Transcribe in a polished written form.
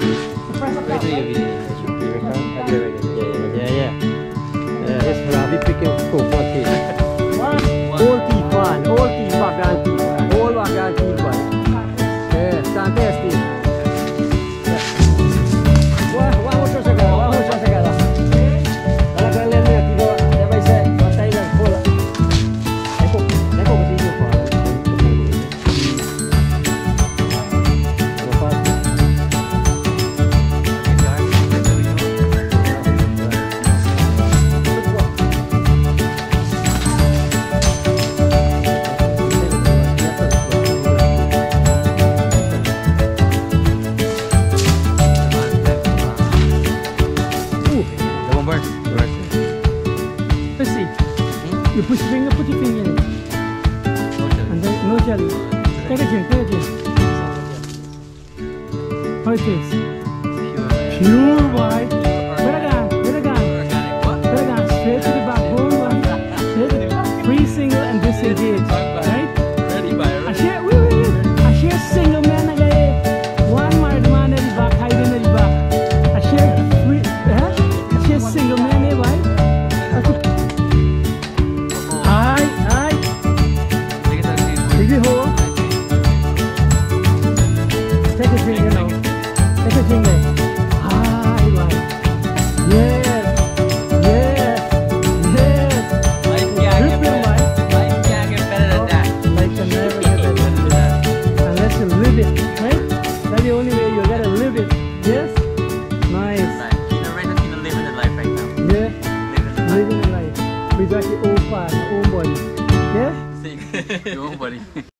Where do you video? You record? Yeah. It's Ravi picking coconut tea. Old tea fan, old tea bagan tea, old bagan tea fan. Yeah, fantastic. Wah, mucho se queda. Kalau kalian lihat itu, dia bisa mata ini full. Neko begini pak. You put your finger in it. And then no jelly. Take a drink. How it tastes? Pure white. Better straight to the backbone, right? Straight to the free single and disengage. Right? I share single man again. One married man at the back, hiding at the back. I share single man there, right? Take a drink, Take a drink there. Yes. Life can't get better than that. Life can never get better than that. Unless you live it, right? That's the only way you gotta live it. Yes? Nice. You're living the life right now. Yeah? Living the life. We got the old body. Yeah? Your own body.